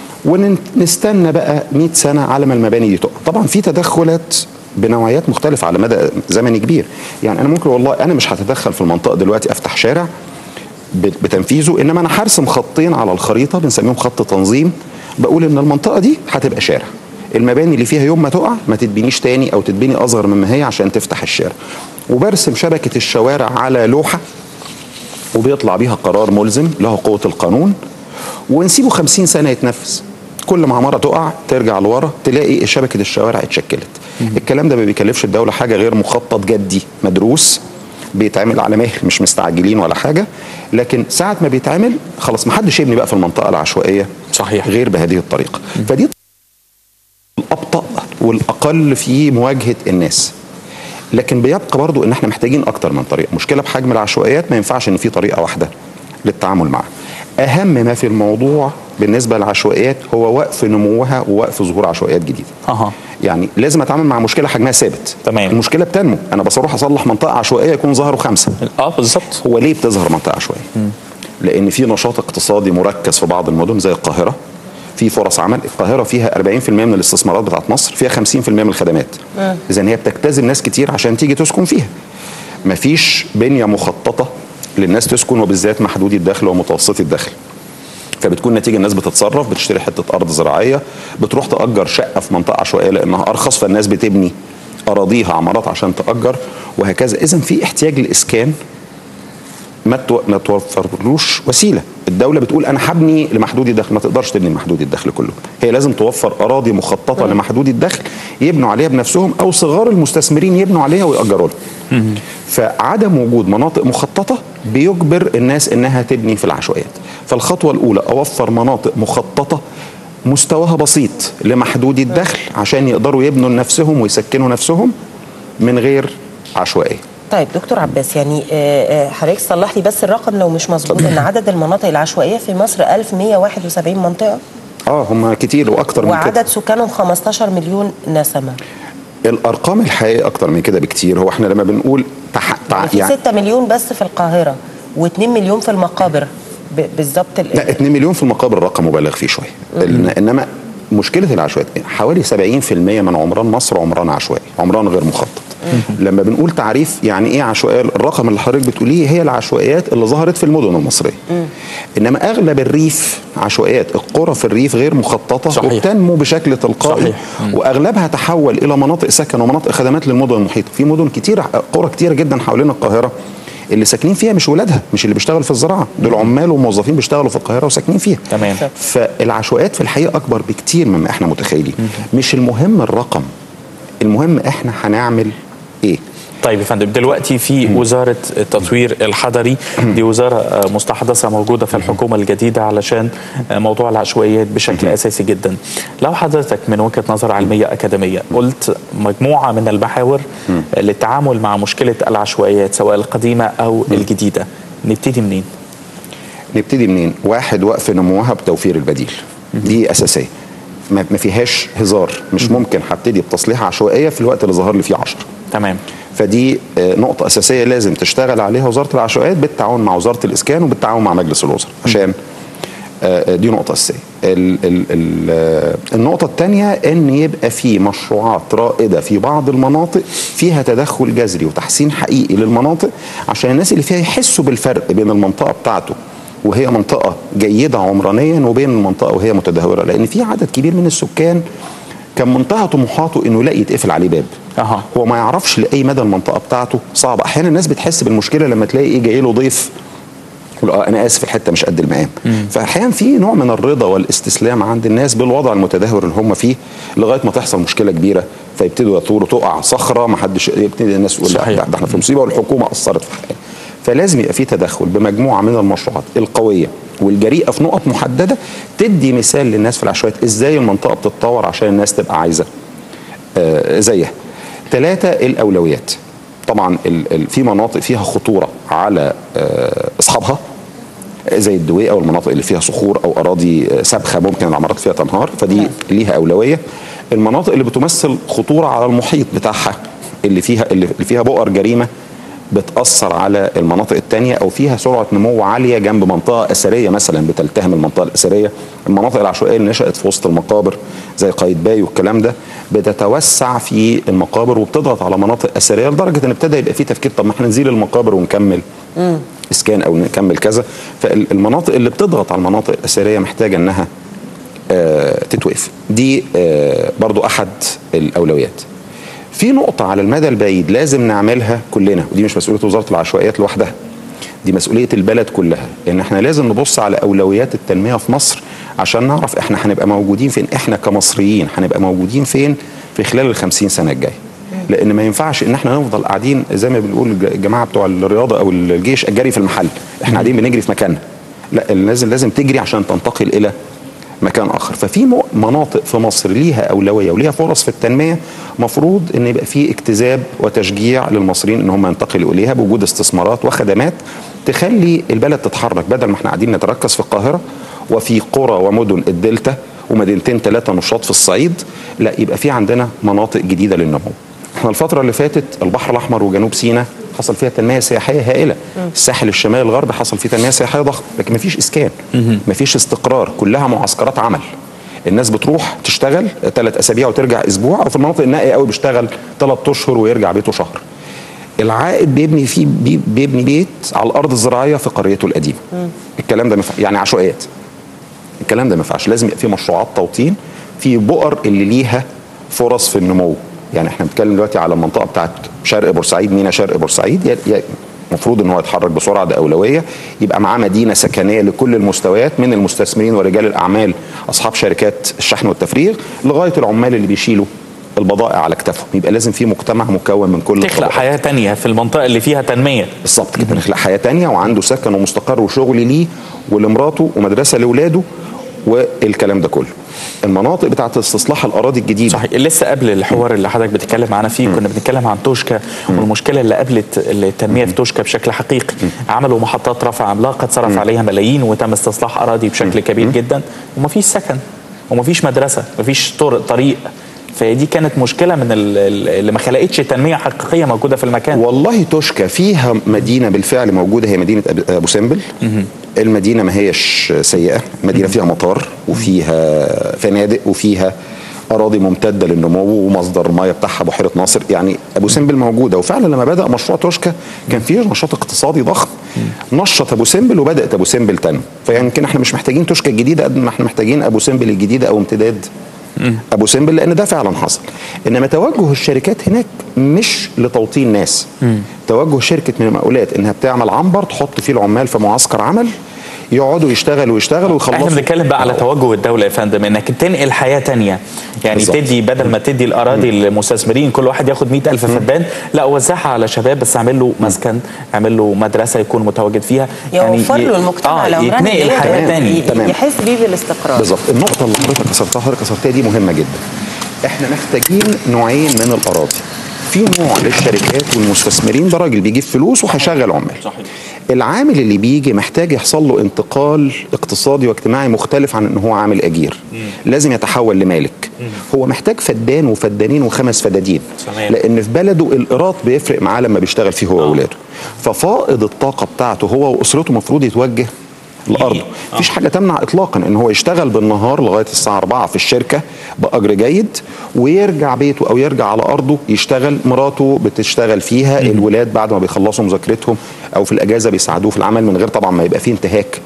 ونستنى بقى 100 سنة على ما المباني دي تقع. طبعا في تدخلات بنوعيات مختلفة على مدى زمني كبير. يعني أنا ممكن والله أنا مش هتدخل في المنطقة دلوقتي أفتح شارع بتنفيذه، إنما أنا هرسم خطين على الخريطة بنسميهم خط تنظيم، بقول إن المنطقة دي هتبقى شارع، المباني اللي فيها يوم ما تقع ما تتبنيش تاني او تتبني اصغر مما هي عشان تفتح الشارع، وبرسم شبكة الشوارع على لوحة وبيطلع بيها قرار ملزم له قوة القانون، ونسيبه 50 سنة يتنفذ. كل ما عمارة تقع ترجع لورا تلاقي شبكة الشوارع اتشكلت. الكلام ده ما بيكلفش الدولة حاجة غير مخطط جدي مدروس بيتعمل على مهل، مش مستعجلين ولا حاجة، لكن ساعة ما بيتعمل خلاص ما حدش يبني بقى في المنطقة العشوائية صحيح غير بهذه الطريقة. فدي الأبطأ والأقل في مواجهة الناس، لكن بيبقى برضو إن احنا محتاجين أكتر من طريقة. مشكلة بحجم العشوائيات ما ينفعش إن في طريقة واحدة للتعامل معها. أهم ما في الموضوع بالنسبة للعشوائيات هو وقف نموها ووقف ظهور عشوائيات جديدة. يعني لازم أتعامل مع مشكلة حجمها ثابت. تمام. المشكلة بتنمو، أنا بس أروح أصلح منطقة عشوائية يكون ظهروا 5. بالظبط. هو ليه بتظهر منطقة عشوائية؟ لأن في نشاط اقتصادي مركز في بعض المدن زي القاهرة، في فرص عمل. القاهرة فيها 40% من الاستثمارات بتاعت مصر، فيها 50% من الخدمات. إذن هي بتجتذب ناس كتير عشان تيجي تسكن فيها. مفيش بنية مخططة للناس تسكن، وبالذات محدودي الدخل ومتوسطي الدخل. فبتكون نتيجة الناس بتتصرف، بتشتري حتة أرض زراعية، بتروح تأجر شقة في منطقة عشوائية لأنها أرخص، فالناس بتبني أراضيها عمارات عشان تأجر وهكذا. إذن في احتياج للإسكان ما توفرلوش وسيله. الدوله بتقول انا هبني لمحدودي الدخل، ما تقدرش تبني لمحدودي الدخل كله، هي لازم توفر اراضي مخططه لمحدودي الدخل يبنوا عليها بنفسهم، او صغار المستثمرين يبنوا عليها ويأجروا لهم. فعدم وجود مناطق مخططه بيجبر الناس انها تبني في العشوائيات. فالخطوه الاولى اوفر مناطق مخططه مستواها بسيط لمحدودي الدخل عشان يقدروا يبنوا لنفسهم ويسكنوا نفسهم من غير عشوائيه. طيب دكتور عباس، يعني حضرتك صلح لي بس الرقم لو مش مظبوط، ان عدد المناطق العشوائيه في مصر 1171 منطقه. هم كتير واكتر من كده، وعدد سكانهم 15 مليون نسمه. الارقام الحقيقيه اكتر من كده بكتير. هو احنا لما بنقول في 6 مليون بس في القاهره و2 مليون في المقابر بالظبط. لا، 2 مليون في المقابر رقم مبالغ فيه شويه. انما مشكله العشوائيات حوالي 70% من عمران مصر عمران عشوائي، عمران غير مخطط. لما بنقول تعريف يعني ايه عشوائيه، الرقم اللي حضرتك بتقوليه هي العشوائيات اللي ظهرت في المدن المصريه. انما اغلب الريف عشوائيات، القرى في الريف غير مخططه. صحيح. وبتنمو بشكل تلقائي. واغلبها تحول الى مناطق سكن ومناطق خدمات للمدن المحيطه. في مدن كتير، قرى كتيره جدا حوالين القاهره اللي ساكنين فيها مش ولادها، مش اللي بيشتغل في الزراعه، دول عمال وموظفين بيشتغلوا في القاهره وساكنين فيها. تمام. فالعشوائيات في الحقيقه اكبر بكتير مما احنا متخيلين. مش المهم الرقم، المهم احنا هنعمل ايه. طيب يا فندم، دلوقتي في وزارة التطوير الحضري، دي وزارة مستحدثة موجودة في الحكومة الجديدة علشان موضوع العشوائيات بشكل أساسي جدا. لو حضرتك من وجهة نظر علمية أكاديمية قلت مجموعة من المحاور للتعامل مع مشكلة العشوائيات سواء القديمة أو الجديدة، نبتدي منين؟ نبتدي منين؟ واحد، وقف نموها بتوفير البديل، دي أساسية ما فيهاش هزار. مش ممكن هبتدي بتصليح عشوائية في الوقت اللي ظهر لي فيه 10. تمام. فدي نقطة أساسية لازم تشتغل عليها وزارة العشوائيات بالتعاون مع وزارة الإسكان وبالتعاون مع مجلس الوزراء، عشان دي نقطة أساسية. النقطة الثانية إن يبقى في مشروعات رائدة في بعض المناطق فيها تدخل جذري وتحسين حقيقي للمناطق، عشان الناس اللي فيها يحسوا بالفرق بين المنطقة بتاعته وهي منطقة جيدة عمرانيا وبين المنطقة وهي متدهورة، لأن في عدد كبير من السكان كان منتهى طموحاته انه يلاقي يتقفل عليه باب. هو ما يعرفش لاي مدى المنطقه بتاعته صعبه. احيانا الناس بتحس بالمشكله لما تلاقي ايه جاي له ضيف يقول انا اسف الحته مش قد المقام. فاحيانا في نوع من الرضا والاستسلام عند الناس بالوضع المتدهور اللي هم فيه لغايه ما تحصل مشكله كبيره فيبتدوا يثوروا، تقع صخره ما حدش يبتدي الناس تقول لا ده احنا في مصيبه والحكومه قصرت في حاجه. فلازم يبقى في تدخل بمجموعه من المشروعات القويه والجريئه في نقط محدده تدي مثال للناس في العشوائيات ازاي المنطقه بتتطور عشان الناس تبقى عايزه زيها. 3، الاولويات. طبعا في مناطق فيها خطوره على اصحابها زي الدويقه والمناطق اللي فيها صخور او اراضي سابخه ممكن العمارات فيها تنهار، فدي ليها اولويه. المناطق اللي بتمثل خطوره على المحيط بتاعها اللي فيها بؤر جريمه بتأثر على المناطق التانية أو فيها سرعة نمو عالية جنب منطقة أثرية مثلا بتلتهم المنطقة الأثرية. المناطق العشوائية اللي نشأت في وسط المقابر زي قايتباي والكلام ده بتتوسع في المقابر وبتضغط على مناطق أثرية لدرجة إن ابتدى يبقى في تفكير طب ما احنا نزيل المقابر ونكمل إسكان أو نكمل كذا. فالمناطق اللي بتضغط على المناطق الأثرية محتاجة إنها تتوقف. دي برضو أحد الأولويات. في نقطة على المدى البعيد لازم نعملها كلنا، ودي مش مسؤولية وزارة العشوائيات لوحدها، دي مسؤولية البلد كلها، ان احنا لازم نبص على اولويات التنمية في مصر عشان نعرف احنا هنبقى موجودين فين، احنا كمصريين هنبقى موجودين فين في خلال ال50 سنة الجاية. لان ما ينفعش ان احنا نفضل قاعدين زي ما بنقول الجماعة بتوع الرياضة او الجيش الجري في المحل، احنا قاعدين بنجري في مكاننا. لا، لازم تجري عشان تنتقل الى مكان اخر. ففي مناطق في مصر ليها اولويه وليها فرص في التنميه، مفروض ان يبقى في اجتذاب وتشجيع للمصريين ان هم ينتقلوا اليها بوجود استثمارات وخدمات تخلي البلد تتحرك، بدل ما احنا قاعدين نتركز في القاهره وفي قرى ومدن الدلتا ومدينتين 3 نشاط في الصعيد. لا، يبقى في عندنا مناطق جديده للنمو. احنا الفتره اللي فاتت البحر الاحمر وجنوب سيناء حصل فيها تنميه سياحيه هائله، الساحل الشمالي الغربي حصل فيه تنميه سياحيه ضخمه، لكن مفيش اسكان، مفيش استقرار، كلها معسكرات عمل. الناس بتروح تشتغل 3 أسابيع وترجع اسبوع، او في المناطق النائيه قوي بيشتغل 3 أشهر ويرجع بيته شهر. العائد بيبني بيت على الارض الزراعيه في قريته القديمه. الكلام ده يعني عشوائيات. الكلام ده ما ينفعش، لازم يبقى في مشروعات توطين في بؤر اللي ليها فرص في النمو. يعني احنا بنتكلم دلوقتي على المنطقه بتاعت شرق بورسعيد، مينا شرق بورسعيد، المفروض ان هو يتحرك بسرعه، ده اولويه. يبقى معاه مدينه سكنيه لكل المستويات من المستثمرين ورجال الاعمال اصحاب شركات الشحن والتفريغ لغايه العمال اللي بيشيلوا البضائع على اكتافهم. يبقى لازم في مجتمع مكون من كل تخلق حياه تانية في المنطقه اللي فيها تنميه. بالظبط كده، نخلق حياه تانية وعنده سكن ومستقر وشغل ليه ولمراته ومدرسه لاولاده والكلام ده كله. المناطق بتاعت استصلاح الاراضي الجديده صحيح. لسه قبل الحوار اللي حضرتك بتتكلم معانا فيه كنا بنتكلم عن توشكا والمشكله اللي قابلت التنميه في توشكا بشكل حقيقي. عملوا محطات رفع عملاقه اتصرف عليها ملايين وتم استصلاح اراضي بشكل كبير جدا، ومفيش سكن ومفيش مدرسه، مفيش طريق. فدي كانت مشكله من اللي ما خلقتش تنميه حقيقيه موجوده في المكان. والله توشكا فيها مدينه بالفعل موجوده، هي مدينه ابو سمبل. المدينه ما هيش سيئه، المدينه فيها مطار وفيها فنادق وفيها اراضي ممتده للنمو ومصدر الميه بتاعها بحيره ناصر. يعني ابو سمبل موجوده، وفعلا لما بدا مشروع توشكا كان فيه نشاط اقتصادي ضخم نشط ابو سمبل وبدات ابو سمبل تنمو. فيمكن احنا مش محتاجين توشكا الجديده قد ما احنا محتاجين ابو سمبل الجديده او امتداد ابو سمبل، لان ده فعلا حصل. انما توجه الشركات هناك مش لتوطين ناس، توجه شركه من المقاولات انها بتعمل عنبر تحط فيه العمال في معسكر عمل يقعدوا يشتغلوا ويخلصوا. احنا بنتكلم بقى على توجه الدوله يا فندم، انك تنقل حياه تانية، يعني بالزبط. تدي بدل ما تدي الاراضي للمستثمرين كل واحد ياخد 100,000 فدان، لا وزعها على شباب، بس اعمل له مسكن، اعمل له مدرسه يكون متواجد فيها، يعني يوفر له المجتمع يتنقل حياه تانية، يحس بيه بالاستقرار. بالظبط. النقطه اللي حضرتك كسرتها دي مهمه جدا. احنا محتاجين نوعين من الاراضي. في نوع للشركات والمستثمرين، ده راجل بيجيب فلوس وهيشغل عمال. صحيح. العامل اللي بيجي محتاج يحصل له انتقال اقتصادي واجتماعي مختلف عن ان هو عامل اجير. لازم يتحول لمالك. هو محتاج فدان وفدانين و5 فدادين، لان في بلده الايراد بيفرق معاه لما بيشتغل فيه هو واولاده. ففائض الطاقه بتاعته هو واسرته المفروض يتوجه لارضه. مفيش حاجه تمنع اطلاقا ان هو يشتغل بالنهار لغايه الساعه 4 في الشركه باجر جيد، ويرجع بيته او يرجع على ارضه يشتغل، مراته بتشتغل فيها، الولاد بعد ما بيخلصوا مذاكرتهم او في الاجازه بيساعدوه في العمل، من غير طبعا ما يبقى فيه انتهاك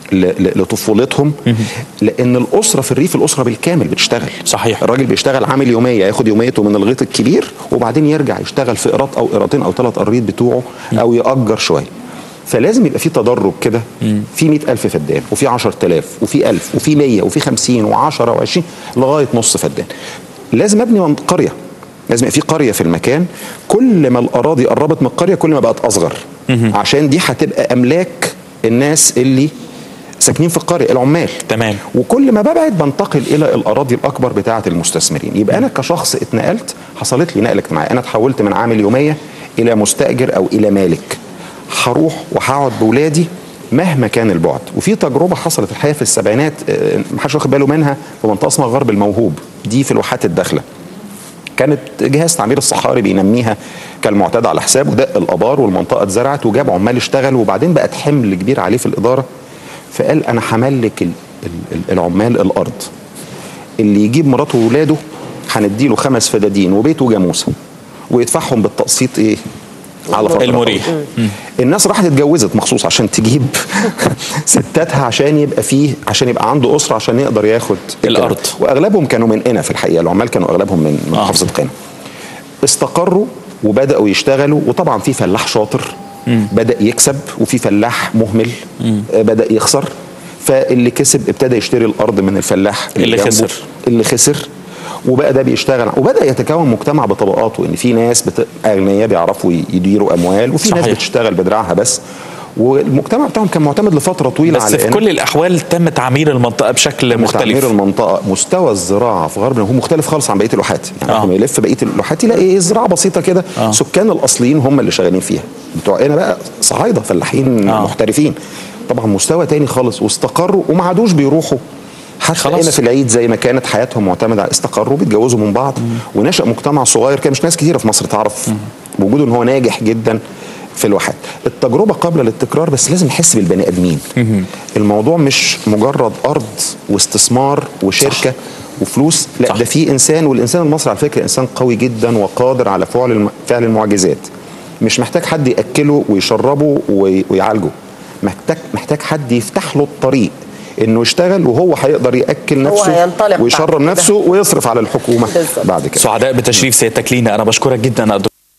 لطفولتهم. لان الاسره في الريف الاسره بالكامل بتشتغل. صحيح. الراجل بيشتغل عامل يوميه، ياخد يوميته من الغيط الكبير وبعدين يرجع يشتغل في قيراط او قيراطين او 3 قريط بتوعه، او يأجر شويه. فلازم يبقى في تدرج كده، في 100,000 فدان، وفي 10,000، وفي 1000، وفي 100، وفي 50 و10 و20 لغايه نص فدان. لازم ابني قريه، لازم يبقى في قريه في المكان. كل ما الاراضي قربت من القريه كل ما بقت اصغر، عشان دي هتبقى املاك الناس اللي ساكنين في القريه، العمال. تمام. وكل ما ببعد بنتقل الى الاراضي الاكبر بتاعه المستثمرين. يبقى انا كشخص اتنقلت، حصلت لي نقله اجتماعيه، انا اتحولت من عامل يوميه الى مستاجر او الى مالك. هروح وهقعد بولادي مهما كان البعد. وفي تجربه حصلت الحقيقه في السبعينات، محدش واخد باله منها، في منطقه اسمها غرب الموهوب، دي في الواحات الداخله. كانت جهاز تعمير الصحاري بينميها كالمعتاد على حسابه، دق الابار والمنطقه اتزرعت وجاب عمال اشتغلوا، وبعدين بقت حمل كبير عليه في الاداره. فقال انا هملك العمال الارض، اللي يجيب مراته وولاده هنديله 5 فدادين وبيت وجاموسه، ويدفعهم بالتقسيط ايه على فتره المريح. الناس راحت اتجوزت مخصوص عشان تجيب ستاتها، عشان يبقى عنده اسره، عشان يقدر ياخد الارض. واغلبهم كانوا من قنا في الحقيقه، العمال كانوا اغلبهم من محافظه قنا. استقروا وبداوا يشتغلوا، وطبعا في فلاح شاطر بدأ يكسب، وفي فلاح مهمل بدأ يخسر. فاللي كسب ابتدى يشتري الأرض من الفلاح اللي خسر وبقى ده بيشتغل، وبدأ يتكون مجتمع بطبقاته، ان في ناس أغنياء بيعرفوا يديروا أموال، وفي ناس بتشتغل بدراعها بس. والمجتمع بتاعهم كان معتمد لفتره طويله بس على في كل الاحوال تم تعمير المنطقه بشكل مختلف. تعمير المنطقه، مستوى الزراعه في غرب هو مختلف خالص عن بقيه الواحات. يعني لما يلف بقيه الواحات يلاقي ايه، زراعه بسيطه كده. سكان الاصليين هم اللي شغالين فيها، بتوع هنا بقى صعايده فلاحين محترفين. طبعا مستوى تاني خالص، واستقروا وما عادوش بيروحوا حتى هنا في العيد زي ما كانت حياتهم معتمده على استقروا، بيتجوزوا من بعض. ونشأ مجتمع صغير كده، مش ناس كتيره في مصر تعرف وجوده ان هو ناجح جدا في الواحات. التجربه قابله للتكرار، بس لازم نحس بالبني ادمين. الموضوع مش مجرد ارض واستثمار وشركه وفلوس، لا ده في انسان، والانسان المصري على فكره انسان قوي جدا وقادر على فعل المعجزات. مش محتاج حد ياكله ويشربه ويعالجه، محتاج حد يفتح له الطريق انه يشتغل، وهو هيقدر ياكل نفسه ويشرب نفسه ويصرف على الحكومه بعد كده. سعداء بتشريف سيادتك لينا. انا بشكرك جدا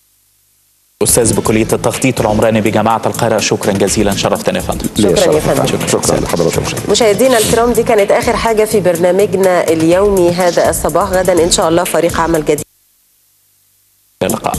أستاذ بكلية التخطيط العمراني بجامعة القاهرة، شكرا جزيلا، شرفتنا يا فندم. شكرا يا فندم. شكرا لحضرتك. مشاهدينا الكرام، دي كانت آخر حاجة في برنامجنا اليومي هذا الصباح. غدا إن شاء الله فريق عمل جديد. اللقاء.